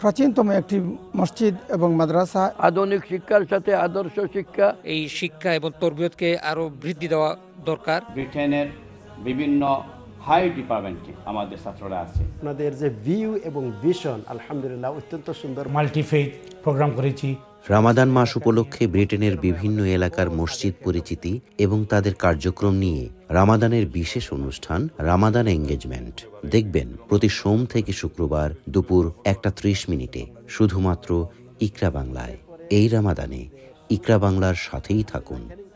প্রাচীনতম একটি মসজিদ এবং মাদ্রাসা। আধুনিক শিক্ষার সাথে আদর্শ শিক্ষা, এই শিক্ষা এবং তরবিয়তকে আরো বৃদ্ধি দেওয়া দরকার। ব্রিটেনের বিভিন্ন হাই ডিপার্টমেন্টে আমাদের ছাত্ররা আছে। আপনাদের যে ভিউ এবং ভিশন আলহামদুলিল্লাহ অত্যন্ত সুন্দর। মাল্টিফেথ প্রোগ্রাম করেছি। রামাদান মাস উপলক্ষে ব্রিটেনের বিভিন্ন এলাকার মসজিদ পরিচিতি এবং তাদের কার্যক্রম নিয়ে রামাদানের বিশেষ অনুষ্ঠান রামাদান এঙ্গেজমেন্ট দেখবেন প্রতি সোম থেকে শুক্রবার দুপুর 1:30 শুধুমাত্র ইকরা বাংলায়। এই রামাদানে ইকরা বাংলার সাথেই থাকুন।